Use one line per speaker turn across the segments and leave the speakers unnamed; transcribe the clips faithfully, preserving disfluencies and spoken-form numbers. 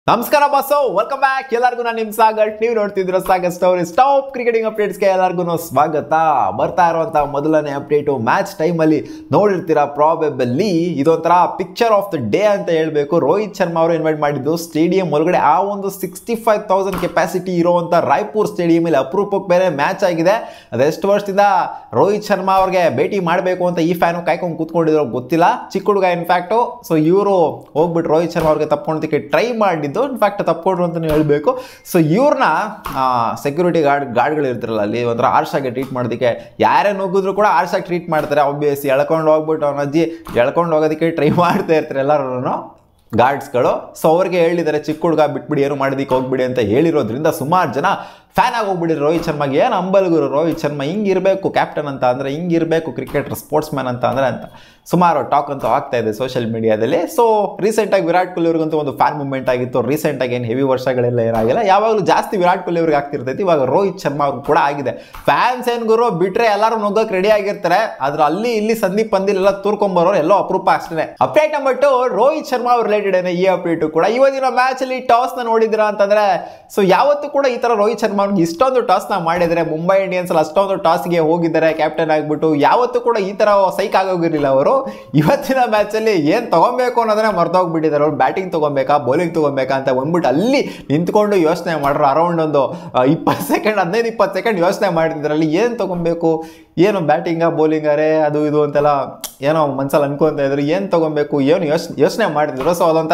ನಮಸ್ಕಾರ ಬಾಸೋ, welcome back. ಎಲ್ಲರಿಗೂ ನಾನು ನಿಮ್ ಸಾಗರ್. ನೀವು ನೋಡ್ತಿದ್ದೀರ ಸಾಗರ್ ಸ್ಟೋರಿ. ಟಾಪ್ ಕ್ರಿಕೆಟಿಂಗ್ ಅಪ್ಡೇಟ್ಸ್ಗೆ ಎಲ್ಲರಿಗೂ ಸ್ವಾಗತ. ಬರ್ತಾ ಇರುವಂತ ಮೊದಲನೇ ಅಪ್ಡೇಟು ಮ್ಯಾಚ್ ಟೈಮಲ್ಲಿ ನೋಡಿರ್ತೀರಾ ಪ್ರಾಬೆಬಲಿ. ಇದೊಂಥರ ಪಿಕ್ಚರ್ ಆಫ್ ದ ಡೇ ಅಂತ ಹೇಳ್ಬೇಕು. ರೋಹಿತ್ ಶರ್ಮಾ ಅವರು ಇನ್ವೈಟ್ ಮಾಡಿದ್ದು ಸ್ಟೇಡಿಯಂ ಒಳಗಡೆ. ಆ ಒಂದು ಸಿಕ್ಸ್ಟಿ ಫೈವ್ ತೌಸಂಡ್ ಕೆಪಾಸಿಟಿ ಇರುವಂತ ರಾಯ್ಪುರ್ ಸ್ಟೇಡಿಯಂ ಅಲ್ಲಿ ಅಪರೂಪಕ್ಕೆ ಬೇರೆ ಮ್ಯಾಚ್ ಆಗಿದೆ. ಅದೆಷ್ಟು ವರ್ಷದಿಂದ ರೋಹಿತ್ ಶರ್ಮಾ ಅವ್ರಿಗೆ ಭೇಟಿ ಮಾಡಬೇಕು ಅಂತ ಈ ಫ್ಯಾನು ಕಾಯ್ಕೊಂಡು ಕೂತ್ಕೊಂಡಿರೋ ಗೊತ್ತಿಲ್ಲ. ಚಿಕ್ಕ ಹುಡುಗ ಇನ್ಫ್ಯಾಕ್ಟು. ಸೊ ಇವರು ಹೋಗ್ಬಿಟ್ಟು ರೋಹಿತ್ ಶರ್ಮಾ ಅವ್ರಿಗೆ ತಪ್ಕೊಳ್ಳೋದಕ್ಕೆ ಟ್ರೈ ಮಾಡಿದ್ದು. ಇನ್ಫ್ಯಾಕ್ಟ್ ತಪ್ಪಿಕೊಡ್ರು ಅಂತ ಹೇಳ್ಬೇಕು. ಸೊ ಇವ್ರನ್ನ ಸೆಕ್ಯೂರಿಟಿ ಗಾರ್ಡ್ ಗಾರ್ಡ್ಗಳು ಇರ್ತಾರಲ್ಲ, ಅಲ್ಲಿ ಒಂಥರ ಆರ್ಷಾಗೆ ಟ್ರೀಟ್ ಮಾಡೋದಕ್ಕೆ ಯಾರೇ ನುಗ್ಗಿದ್ರು ಕೂಡ ಆರ್ಷಾಗಿ ಟ್ರೀಟ್ ಮಾಡ್ತಾರೆ. ಆಬ್ವಿಯಸ್ಲಿ ಎಳ್ಕೊಂಡು ಹೋಗ್ಬಿಟ್ಟು ಅವನ ಅಜ್ಜಿ ಎಳ್ಕೊಂಡು ಹೋಗೋದಕ್ಕೆ ಟ್ರೈ ಮಾಡ್ತಾ ಇರ್ತಾರೆ ಎಲ್ಲರೂ ಗಾರ್ಡ್ಸ್ಗಳು. ಸೊ ಅವ್ರಿಗೆ ಹೇಳಿದ್ದಾರೆ ಚಿಕ್ಕ ಹುಡುಗ ಬಿಟ್ಬಿಡಿ, ಏನು ಮಾಡೋದಕ್ಕೆ ಹೋಗ್ಬಿಡಿ ಅಂತ ಹೇಳಿರೋದ್ರಿಂದ ಸುಮಾರು ಜನ ಫ್ಯಾನ್ ಆಗಿ ಹೋಗ್ಬಿಟ್ಟಿದ್ರು ರೋಹಿತ್ ಶರ್ಮಾಗೆ. ಏನು ಅಂಬಲ್ಗುರು ರೋಹಿತ್ ಶರ್ಮಾ ಹಿಂಗಿರಬೇಕು ಕ್ಯಾಪ್ಟನ್ ಅಂತ ಅಂದರೆ, ಹಿಂಗಿರಬೇಕು ಕ್ರಿಕೆಟರ್ ಸ್ಪೋರ್ಟ್ಸ್ ಮ್ಯಾನ್ ಅಂತ ಅಂದರೆ ಅಂತ ಸುಮಾರು ಟಾಕ್ ಅಂತೂ ಆಗ್ತಾ ಇದೆ ಸೋಷಿಯಲ್ ಮೀಡಿಯಾದಲ್ಲಿ. ಸೊ ರೀಸೆಂಟಾಗಿ ವಿರಾಟ್ ಕೊಹ್ಲಿ ಅವ್ರಿಗಂತೂ ಒಂದು ಫ್ಯಾನ್ ಮೂವ್ಮೆಂಟ್ ಆಗಿತ್ತು. ರೀಸೆಂಟಾಗಿ ಏನು ಹೆವಿ ವರ್ಷಗಳೆಲ್ಲ ಏನಾಗಿಲ್ಲ, ಯಾವಾಗಲೂ ಜಾಸ್ತಿ ವಿರಾಟ್ ಕೊಹ್ಲಿ ಅವ್ರಿಗೆ ಆಗ್ತಿರ್ತೈತಿ. ಇವಾಗ ರೋಹಿತ್ ಶರ್ಮಾ ಅವ್ರಿಗೆ ಕೂಡ ಆಗಿದೆ. ಫ್ಯಾನ್ಸ್ ಏನು ಗುರು ಬಿಟ್ರೆ ಎಲ್ಲರೂ ನುಗ್ಗಕ್ಕೆ ರೆಡಿ ಆಗಿರ್ತಾರೆ. ಆದ್ರೆ ಅಲ್ಲಿ ಇಲ್ಲಿ ಸಂದೀಪ್ ಪಂದಿಲೆಲ್ಲ ತೂರ್ಕೊಂಬರೋರು ಎಲ್ಲೋ ಅಪರೂಪ ಅಷ್ಟೇ. Update number two Rohit Sharma ಅವ್ರ ರಿಲೇಟೆಡ್ ಏನೇ ಈ ಅಪ್ಡೇಟು ಕೂಡ. ಇವತ್ತಿನ ಮ್ಯಾಚ್ ಅಲ್ಲಿ ಟಾಸ್ ನ ನೋಡಿದಿರಾ ಅಂತಂದ್ರೆ, ಸೊ ಯಾವತ್ತೂ ಕೂಡ ಈ ತರ ರೋಹಿತ್ ಶರ್ಮಾ ಅವ್ರಿಗೆ ಇಷ್ಟೊಂದು ಟಾಸ್ ನ ಮಾಡಿದ್ರೆ, ಮುಂಬೈ ಇಂಡಿಯನ್ಸ್ ಅಲ್ಲಿ ಅಷ್ಟೊಂದು ಟಾಸ್ಗೆ ಹೋಗಿದ್ದಾರೆ ಕ್ಯಾಪ್ಟನ್ ಆಗ್ಬಿಟ್ಟು. ಯಾವತ್ತೂ ಕೂಡ ಈ ತರ ಸೈಕ್ ಆಗೋಗಿರ್ಲಿಲ್ಲ ಅವರು. ಇವತ್ತಿನ ಮ್ಯಾಚ್ ಅಲ್ಲಿ ಏನ್ ತಗೊಬೇಕು ಅನ್ನೋದನ್ನ ಮರ್ತೋಗ್ಬಿಟ್ಟಿದ್ದಾರೆ. ಅವ್ರು ಬ್ಯಾಟಿಂಗ್ ತಗೊಬೇಕಾ ಬೌಲಿಂಗ್ ತಗೊಬೇಕಾ ಅಂತ ಬಂದ್ಬಿಟ್ಟು ಅಲ್ಲಿ ನಿಂತ್ಕೊಂಡು ಯೋಚನೆ ಮಾಡ್ರು. ಅರೌಂಡ್ ಒಂದು ಇಪ್ಪತ್ತು ಸೆಕೆಂಡ್ ಹದಿನೈದು ಇಪ್ಪತ್ತು ಸೆಕೆಂಡ್ ಯೋಚನೆ ಮಾಡಿದ್ರೆ ಅಲ್ಲಿ ಏನ್ ತಗೊಬೇಕು, ಏನು ಬ್ಯಾಟಿಂಗ ಬೌಲಿಂಗಾರೆ ಅದು ಇದು ಅಂತೆಲ್ಲ ಏನೋ ಮನ್ಸಲ್ಲಿ ಅನ್ಕೊಂತ ಇದ್ರು. ಏನು ತಗೊಬೇಕು ಏನು ಯೋಚ್ ಯೋಚನೆ ಮಾಡಿದ್ರು. ಸೊ ಅದೊಂಥರ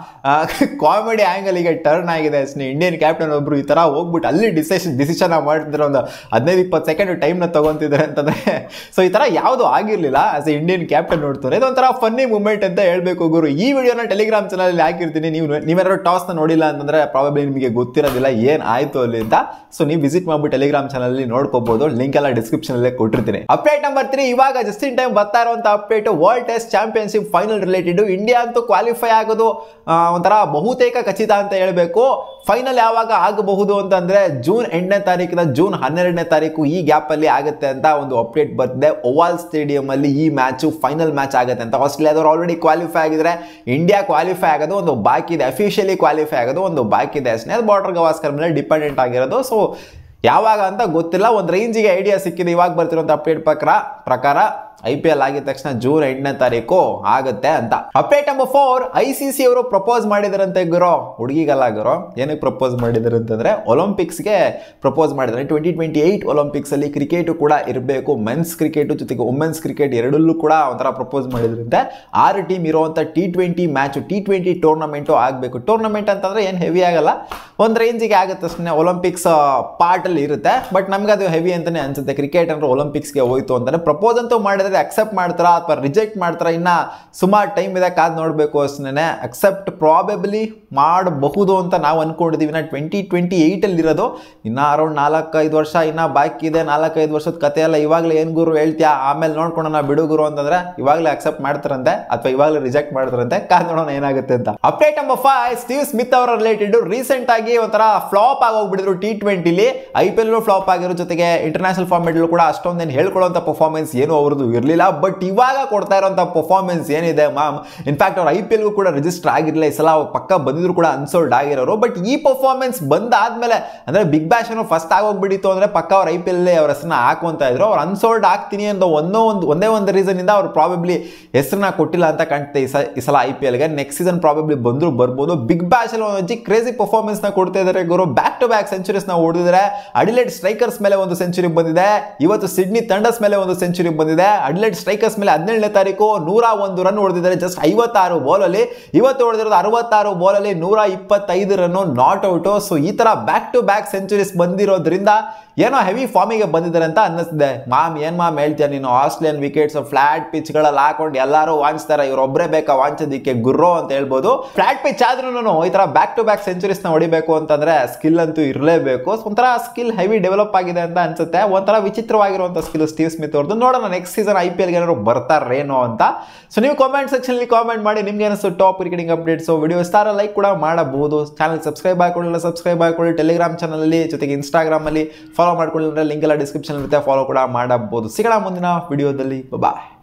ಕಾಮಿಡಿ ಆ್ಯಂಗಲಿಗೆ ಟರ್ನ್ ಆಗಿದೆ ಅಷ್ಟೇ. ಇಂಡಿಯನ್ ಕ್ಯಾಪ್ಟನ್ ಒಬ್ರು ಈ ಥರ ಹೋಗ್ಬಿಟ್ಟು ಅಲ್ಲಿ ಡಿಸಿಷನ್ ಡಿಸಿಷನ್ ಮಾಡಿದ್ರೆ ಒಂದು ಹದಿನೈದು ಇಪ್ಪತ್ತು ಸೆಕೆಂಡ್ ಟೈಮ್ನ ತಗೊತಿದ್ದಾರೆ ಅಂತಂದರೆ, ಸೊ ಈ ಥರ ಯಾವುದು ಆಗಿರಲಿಲ್ಲ ಆಸ್ ಎ ಇಂಡಿಯನ್ ಕ್ಯಾಪ್ಟನ್ ನೋಡ್ತಾರೆ. ಇದೊಂಥರ ಫನ್ನಿ ಮೂಮೆಂಟ್ ಅಂತ ಹೇಳಬೇಕು ಗುರು. ಈ ವಿಡಿಯೋನ ಟೆಲಿಗ್ರಾಮ್ ಚಾನಲಲ್ಲಿ ಹಾಕಿರ್ತೀನಿ. ನೀವು ನೀವೇನಾದ್ರು ಟಾಸ್ನ ನೋಡಿಲ್ಲ ಅಂತಂದರೆ ಪ್ರಾಬಬ್ಲಿ ನಿಮಗೆ ಗೊತ್ತಿರೋದಿಲ್ಲ ಏನು ಆಯಿತು ಅಲ್ಲಿ ಅಂತ. ಸೊ ನೀವು ವಿಸಿಟ್ ಮಾಡ್ಬಿಟ್ಟು ಟೆಲಿಗ್ರಾಮ್ ಚಾನಲಲ್ಲಿ ನೋಡ್ಕೋಬಹುದು. ಲಿಂಕ್ ಎಲ್ಲ ಡಿಸ್ಕ್ರಿಪ್ಷನಲ್ಲೇ ಕೊಟ್ಟಿರ್ತೀನಿ. ಅಪ್ಡೇಟ್ ನಂಬರ್ ತ್ರೀ, ಇವಾಗ ಜಸ್ಟ್ ಇನ್ ಟೈಮ್ ಬರ್ತಾ ಇರುವಂತ update world test championship final related. India ಅಂತೂ ಕ್ವಾಲಿಫೈ ಆಗೋದು ಒಂಥರ ಬಹುತೇಕ ಖಚಿತ ಅಂತ ಹೇಳಬೇಕು. ಫೈನಲ್ ಯಾವಾಗ ಆಗಬಹುದು ಅಂತಂದ್ರೆ ಜೂನ್ ಎಂಟನೇ ತಾರೀಕಿನ ಜೂನ್ ಹನ್ನೆರಡನೇ ತಾರೀಕು ಈ ಗ್ಯಾಪ್ ಅಲ್ಲಿ ಆಗುತ್ತೆ ಅಂತ ಒಂದು ಅಪ್ಡೇಟ್ ಬರ್ತಿದೆ. ಓವಾಲ್ ಸ್ಟೇಡಿಯಂ ಅಲ್ಲಿ ಈ ಮ್ಯಾಚ್ ಫೈನಲ್ ಮ್ಯಾಚ್ ಆಗುತ್ತೆ ಅಂತ. ಆಸ್ಟ್ರೇಲಿಯಾದವ್ರು ಆಲ್ರೆಡಿ ಕ್ವಾಲಿಫೈ ಆಗಿದ್ರೆ, ಇಂಡಿಯಾ ಕ್ವಾಲಿಫೈ ಆಗೋದು ಒಂದು ಬಾಕಿ ಇದೆ. ಅಫಿಷಿಯಲಿ ಕ್ವಾಲಿಫೈ ಆಗೋದು ಒಂದು ಬಾಕಿ ಇದೆ ಅಷ್ಟೇ. ಅದು ಬಾರ್ಡರ್ ಗವಾಸ್ಕರ್ ಮೇಲೆ ಡಿಪೆಂಡೆಂಟ್ ಆಗಿರೋದು. ಸೊ ಯಾವಾಗ ಅಂತ ಗೊತ್ತಿಲ್ಲ. ಒಂದು ರೇಂಜಿಗೆ ಐಡಿಯಾ ಸಿಕ್ಕಿದೆ ಇವಾಗ ಬರ್ತಿರೋಂಥ ಅಪ್ಡೇಟ್ ಪ್ರಕಾರ ಪ್ರಕಾರ ಐ ಪಿ ಎಲ್ ಆಗಿದ ತಕ್ಷಣ ಜೂನ್ ಎಂಟನೇ ತಾರೀಕು ಆಗುತ್ತೆ ಅಂತ. Update number four, I C C ಅವರು ಪ್ರಪೋಸ್ ಮಾಡಿದಾರಂತೆ ಗುರು. ಹುಡುಗಿಗಲ್ಲ ಗುರು, ಏನಕ್ಕೆ ಪ್ರಪೋಸ್ ಮಾಡಿದಾರೆ ಅಂತಂದ್ರೆ ಒಲಿಂಪಿಕ್ಸ್ಗೆ ಪ್ರಪೋಸ್ ಮಾಡಿದ್ದಾರೆ. ಟ್ವೆಂಟಿ ಟ್ವೆಂಟಿ ಏಟ್ ಒಲಿಂಪಿಕ್ಸ್ ಅಲ್ಲಿ ಕ್ರಿಕೆಟ್ ಕೂಡ ಇರಬೇಕು. ಮೆನ್ಸ್ ಕ್ರಿಕೆಟ್ ಜೊತೆಗೆ ವುಮೆನ್ಸ್ ಕ್ರಿಕೆಟ್ ಎರಡಲ್ಲೂ ಕೂಡ ಒಂಥರ ಪ್ರಪೋಸ್ ಮಾಡಿದ್ರಂತೆ. ಆರು ಟೀಮ್ ಇರುವಂತ T twenty match T twenty tournament ಆಗಬೇಕು. ಟೂರ್ನಮೆಂಟ್ ಅಂತಂದ್ರೆ ಏನು ಹೆವಿ ಆಗಲ್ಲ, ಒಂದು ರೇಂಜಿಗೆ ಆಗುತ್ತೆ ಅಷ್ಟೇ. ಒಲಿಂಪಿಕ್ಸ್ ಪಾರ್ಟ್ ಅಲ್ಲಿ ಇರುತ್ತೆ, ಬಟ್ ನಮ್ಗೆ ಅದು ಹೆವಿ ಅಂತಾನೆ ಅನ್ಸುತ್ತೆ. ಕ್ರಿಕೆಟ್ ಅಂದ್ರೆ ಒಲಿಂಪಿಕ್ಸ್ಗೆ ಹೋಯ್ತು ಅಂತಂದ್ರೆ ಪ್ರಪೋಸ್ ಅಂತೂ ಮಾಡಿದ್ರೆ ಅಕ್ಸೆಪ್ಟ್ ಮಾಡ್ತಾರಾ ಅಥವಾ ರಿಜೆಕ್ಟ್ ಮಾಡ್ತಾರಾ ಇನ್ನ ಸುಮಾರು ಟೈಮ್ ಇದೆ, ಕಾದ್ ನೋಡ್ಬೇಕು ಅಷ್ಟೇ. ಅಕ್ಸೆಪ್ಟ್ ಪ್ರಾಬೆಬಲಿ ಮಾಡಬಹುದು ಅಂತ ನಾವು ಅನ್ಕೊಂಡಿದೀವಿ. ನಾ ಟ್ವೆಂಟಿ ಟ್ವೆಂಟಿ ಏಟ್ ಅಲ್ಲಿ ಇರೋದು, ಇನ್ನ ಅರೌಂಡ್ ನಾಲ್ಕೈದು ವರ್ಷ ಇನ್ನ ಬಾಕಿ ಇದೆ. ನಾಲ್ಕೈದು ವರ್ಷದ ಕತೆ ಎಲ್ಲ ಇವಾಗಲೇ ಏನ್ ಗುರು ಹೇಳ್ತೀಯಾ, ಆಮೇಲೆ ನೋಡ್ಕೊಳ್ಳೋಣ ಬಿಡು ಗುರು ಅಂತಂದ್ರೆ ಇವಾಗಲೇ ಅಕ್ಸೆಪ್ಟ್ ಮಾಡ್ತಾರಂತೆ ಅಥವಾ ಇವಾಗಲೇ ರಿಜೆಕ್ಟ್ ಮಾಡ್ತಾರಂತೆ. ಕಾದ್ ನೋಡೋಣ ಏನಾಗುತ್ತೆ ಅಂತ. Update number five, Steve Smith ಅವರ ರಿಲೇಟೆಡ್. ರೀಸೆಂಟ್ ಆಗಿ ಒಂಥರ ಫ್ಲಾಪ್ ಆಗಿ ಹೋಗ್ಬಿಟ್ಟಿದ್ರು ಟಿ ಟ್ವೆಂಟಿಲಿ. ಐ ಪಿ ಎಲ್ ಫ್ಲಾಪ್ ಆಗಿರೋ ಜೊತೆಗೆ ಇಂಟರ್ನ್ಯಾಷನಲ್ ಫಾರ್ಮೆಟ್ ಕೂಡ ಅಷ್ಟೊಂದೇನು ಹೇಳ್ಕೊಳ್ಳುವಂತ ಪರ್ಫಾರ್ಮೆನ್ಸ್ ಏನು ಅವ್ರದ್ದು ಇರಲಿಲ್ಲ. ಬಟ್ ಇವಾಗ ಕೊಡ್ತಾ ಇರುವಂತ ಪರ್ಫಾರ್ಮೆನ್ಸ್ ಏನಿದೆ ಮ್ಯಾಮ್, ಇನ್ಫ್ಯಾಕ್ಟ್ ಅವ್ರು ಐ ಪಿ ಎಲ್ಗೂ ಕೂಡ ರಿಜಿಸ್ಟರ್ ಆಗಿರಲಿಲ್ಲ. ಈ ಸಲ ಪಕ್ಕ ಬಂದಿದ್ರು ಕೂಡ ಅನ್ಸೋಲ್ಡ್ ಆಗಿರೋರು. ಬಟ್ ಈ ಪರ್ಫಾರ್ಮೆನ್ಸ್ ಬಂದಾದ್ಮೇಲೆ ಅಂದ್ರೆ ಬಿಗ್ ಬ್ಯಾಶ್ ಅನ್ನೋ ಫಸ್ಟ್ ಆಗೋಗ್ಬಿಟ್ಟಿತ್ತು ಅಂದ್ರೆ ಪಕ್ಕ ಅವ್ರ ಐ ಪಿ ಎಲ್ ಅವ್ರ ಹೆಸರನ್ನ ಹಾಕುವಂತ ಇದ್ರು. ಅವ್ರು ಅನ್ಸೋಲ್ಡ್ ಆಗ್ತೀನಿ ಅಂತ ಒಂದೋ ಒಂದು ಒಂದೇ ಒಂದು ರೀಸನ್ ಇಂದ ಅವ್ರು ಪ್ರಾಬಬ್ಲಿ ಹೆಸರನ್ನ ಕೊಟ್ಟಿಲ್ಲ ಅಂತ ಕಾಣ್ತದೆ ಈ ಸಲ ಐ ಪಿ ಎಲ್ಗೆ. ನೆಕ್ಸ್ಟ್ ಸೀಸನ್ ಪ್ರಾಬಬ್ಲಿ ಬಂದ್ರು ಬರ್ಬೋದು. ಬಿಗ್ ಬ್ಯಾಶ್ ಅಲ್ಲಿ ಒಂದು ಕ್ರೇಜಿ ಪರ್ಫಾರ್ಮೆನ್ಸ್ ನ ಕೊಡ್ತಾ ಇದ್ದಾರೆ ಗುರು. ಬ್ಯಾಕ್ ಟು ಬ್ಯಾಕ್ ಸೆಂಚುರೀಸ್ ನ ಹೊಡೆದಿದ್ದಾರೆ. ಅಡಿಲೇಡ್ ಸ್ಟ್ರೈಕರ್ಸ್ ಮೇಲೆ ಒಂದು ಸೆಂಚುರಿ ಬಂದಿದೆ. ಇವತ್ತು ಸಿಡ್ನಿ ಥಂಡರ್ಸ್ ಮೇಲೆ ಒಂದು ಸೆಂಚುರಿ ಬಂದಿದೆ. ಅಡಿಲೇಡ್ ಸ್ಟ್ರೈಕರ್ಸ್ ಮೇಲೆ ಹದಿನೇಳನೇ ತಾರೀಕು ನೂರ ಒಂದು ರನ್ ಹೊಡೆದಿದ್ದಾರೆ ಜಸ್ಟ್ ಐವತ್ತಾರು ಬಾಲ್ ಅಲ್ಲಿ. ಇವತ್ತು ಹೊಡೆದಿರೋದು ಅರವತ್ತಾರು ಬಾಲ್ ಅಲ್ಲಿ ನೂರ ಇಪ್ಪತ್ತೈದು ರನ್ ನಾಟ್ ಔಟ್. ಸೊ ಈ ತರ ಬ್ಯಾಕ್ ಟು ಬ್ಯಾಕ್ ಸೆಂಚುರೀಸ್ ಬಂದಿರೋದ್ರಿಂದ ಏನೋ ಹೆವಿ ಫಾರ್ಮಿಗೆ ಬಂದಿದ್ದಾರೆ ಅಂತ ಅನ್ನಿಸ್ತಿದೆ. ಮಾಮ್ ಏನ್ ಮಾಮ್ ಹೇಳ್ತೀಯ ನೀನು, ಆಸ್ಟ್ರೇಲಿಯನ್ ವಿಕೆಟ್ಸ್ ಫ್ಲಾಟ್ ಪಿಚ್ ಗಳಲ್ಲಿ ಹಾಕೊಂಡು ಎಲ್ಲರೂ ವಾಂಚ್ತಾರೆ, ಇವ್ರೊಬ್ಬರೇ ಬೇಕಾ ವಾಂಚೋದಿಕ್ಕೆ ಗುರ್ರೋ ಅಂತ ಹೇಳ್ಬೋದು. ಫ್ಲಾಟ್ ಪಿಚ್ ಆದ್ರೂ ಈ ತರ ಬ್ಯಾಕ್ ಟು ಬ್ಯಾಕ್ ಸೆಂಚುರೀಸ್ ನ ಹೊಡಿಬೇಕು ಅಂತಂದ್ರೆ ಸ್ಕಿಲ್ ಅಂತೂ ಇರಲೇಬೇಕು. ಒಂಥರ ಸ್ಕಿಲ್ ಹೆವಿ ಡೆವಲಪ್ ಆಗಿದೆ ಅಂತ ಅನ್ಸುತ್ತೆ. ಒಂಥರ ವಿಚಿತ್ರವಾಗಿರುವಂತ ಸ್ಕಿಲ್ ಸ್ಟೀವ್ ಸ್ಮಿತ್ ಅವ್ರದ್ದು. ನೋಡೋಣ next season I P L ಏನಾದ್ರು ಬರ್ತಾರೇನೋ ಅಂತ. ಸೊ ನೀವು ಕಾಮೆಂಟ್ ಸೆಕ್ಷನ್ ಅಲ್ಲಿ ಕಾಮೆಂಟ್ ಮಾಡಿ ನಿಮ್ಗೆ ಅನಿಸ್ತು top cricketing updates. Video star like ಕೂಡ ಮಾಡಬಹುದು. ಚಾನಲ್ ಸಬ್ಸ್ಕ್ರೈಬ್ ಹಾಕೊಳ್ಳಿ ಸಬ್ಸ್ಕ್ರೈಬ್ ಹಾಕೊಳ್ಳಿ. ಟೆಲಿಗ್ರಾಮ್ ಚಾನಲ್ ಅಲ್ಲಿ ಜೊತೆಗೆ ಇನ್ಸ್ಟಾಗ್ರಾಮ್ ಅಲ್ಲಿ ಫಾಲೋ ಮಾಡ್ಕೊಳ್ಳಿ. ಲಿಂಕ್ ಎಲ್ಲ ಡಿಸ್ಕ್ರಿಪ್ಷನ್ ಇರುತ್ತೆ, ಫಾಲೋ ಕೂಡ ಮಾಡಬಹುದು. ಸಿಗೋಣ ಮುಂದಿನ ವಿಡಿಯೋದಲ್ಲಿ. ಬಾಯ್.